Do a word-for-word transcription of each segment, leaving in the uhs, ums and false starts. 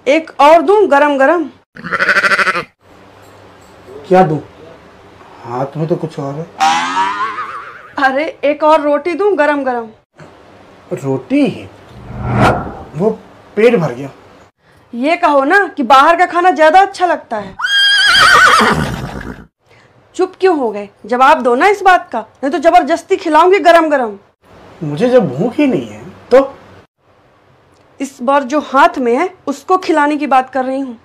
एक और दूं गरम गरम? क्या दूं? हाथ में तो कुछ और है। अरे एक और रोटी दूं गरम गरम? रोटी? वो पेट भर गया। ये कहो ना कि बाहर का खाना ज्यादा अच्छा लगता है। चुप क्यों हो गए? जवाब दो ना इस बात का, नहीं तो जबरदस्ती खिलाऊंगी गरम गरम। मुझे जब भूख ही नहीं है तो? इस बार जो हाथ में है उसको खिलाने की बात कर रही हूँ।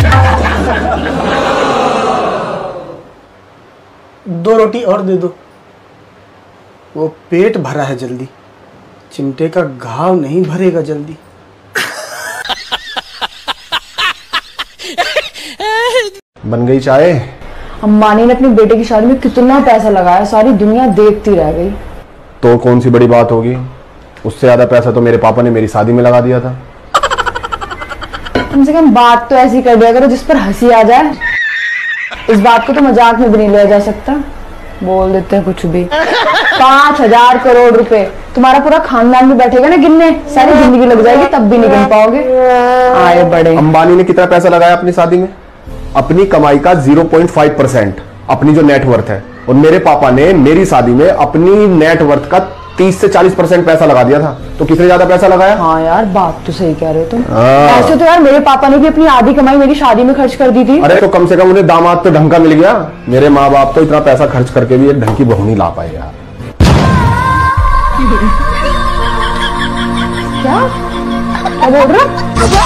दो रोटी और दे दो। वो पेट भरा है जल्दी, चिमटे का घाव नहीं भरेगा जल्दी। बन गई चाय? अंबानी ने अपने बेटे की शादी में कितना पैसा लगाया, सारी दुनिया देखती रह गई। तो कौन सी बड़ी बात होगी? उससे ज्यादा पैसा तो मेरे पापा ने मेरी शादी में लगा दिया था। कम से कम बात तो ऐसी कर दिया करो जिस पर हंसी आ जाए। इस बात को तो मजाक में भी नहीं लिया जा सकता। बोल देते हैं कुछ भी। पांच हजार करोड़ रुपए तुम्हारा पूरा खानदान भी बैठेगा ना गिनने, सारी जिंदगी लग जाएगी तब भी नहीं गिन पाओगे। आए बड़े। अंबानी ने कितना पैसा लगाया अपनी शादी में? अपनी कमाई का ज़ीरो पॉइंट फाइव परसेंट, अपनी जो नेटवर्थ है। और मेरे पापा ने मेरी शादी में अपनी नेटवर्थ का तीस से चालीस परसेंट पैसा लगा दिया था। तो कितने ज्यादा पैसा लगाया? हाँ यार बात तो सही कह रहे हो तुम। ऐसे तो यार मेरे पापा ने भी अपनी आधी कमाई मेरी शादी में खर्च कर दी थी। अरे तो कम से कम उन्हें दामाद तो ढंग का मिल गया। मेरे माँ बाप तो इतना पैसा खर्च करके भी एक ढंग की बहू नहीं ला पाए यार। क्या क्या बोल रहे?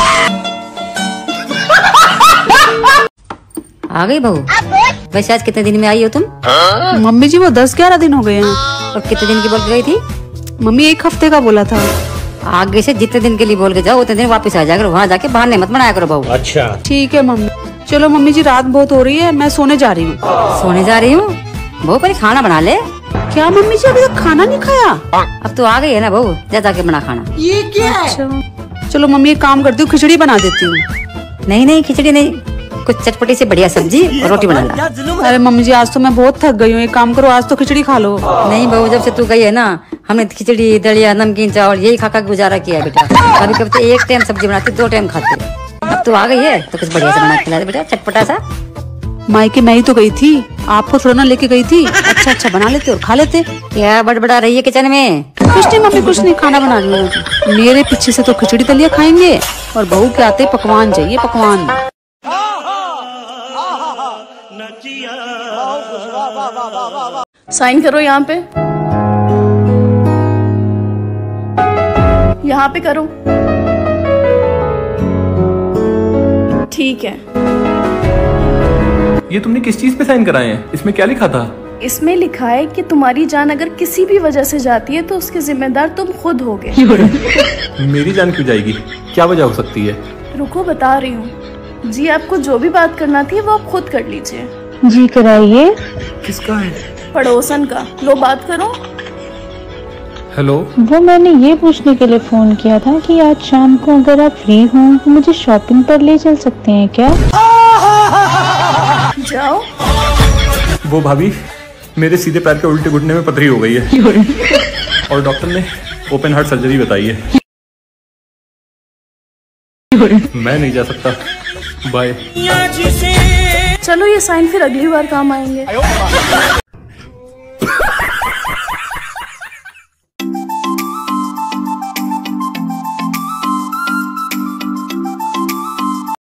आ गई बहू। वैसे आज कितने दिन में आई हो तुम? मम्मी जी वो दस ग्यारह दिन हो गए हैं। और कितने दिन की बोल के गई थी? मम्मी एक हफ्ते का बोला था। आगे से जितने दिन के लिए बोल के जाओ उतने दिन वापस आ जाकर वहाँ जाके बहाने मत बनाया करो बहू। अच्छा ठीक है मम्मी। चलो मम्मी जी रात बहुत हो रही है, मैं सोने जा रही हूँ। सोने जा रही हूँ? बहू पहले खाना बना ले। क्या मम्मी जी अभी तक खाना नहीं खाया? अब तो आ गई है ना बहू, जा जाके बना खाना। ये क्या है? अच्छा चलो मम्मी एक काम करती हूँ, खिचड़ी बना देती हूँ। नहीं नहीं खिचड़ी नहीं, कुछ चटपटी से बढ़िया सब्जी और रोटी बना ला। अरे मम्मी जी आज तो मैं बहुत थक गई हूँ, एक काम करो आज तो खिचड़ी खा लो। नहीं बहू जब से तू गई है ना हमने खिचड़ी दलिया नमकीन चावल यही खा खा गुजारा किया बेटा। कभी कभी तो एक टाइम सब्जी बनाती दो टाइम खाते। अब तू आ गई है तो कुछ बढ़िया से बना खिला दे बेटा, चटपटा सा। मायके मैं ही तो गई थी, आपको थोड़ा ना लेके गई थी। अच्छा अच्छा बना लेते और खा लेते। क्या बड़बड़ा रही है किचन में? कुछ नहीं मम्मी कुछ नहीं, खाना बना लिया। मेरे पीछे से तो खिचड़ी दलिया खाएंगे और बहू के आते पकवान चाहिए, पकवान। साइन करो यहाँ पे, यहाँ पे करो। ठीक है। ये तुमने किस चीज पे साइन कराए हैं? इसमें क्या लिखा था? इसमें लिखा है कि तुम्हारी जान अगर किसी भी वजह से जाती है तो उसके जिम्मेदार तुम खुद होगे। मेरी जान क्यों जाएगी? क्या वजह हो सकती है? रुको बता रही हूँ जी। आपको जो भी बात करना थी वो आप खुद कर लीजिए। जी कराइए। किसका है? पड़ोसन का। लो बात करो। हेलो। वो मैंने ये पूछने के लिए फोन किया था कि आज शाम को अगर आप फ्री हो तो मुझे शॉपिंग पर ले चल सकते हैं क्या? जाओ। वो भाभी मेरे सीधे पैर के उल्टे घुटने में पथरी हो गई है और डॉक्टर ने ओपन हार्ट सर्जरी बताई है। मैं नहीं जा सकता, बाय। चलो ये साइन फिर अगली बार काम आएंगे।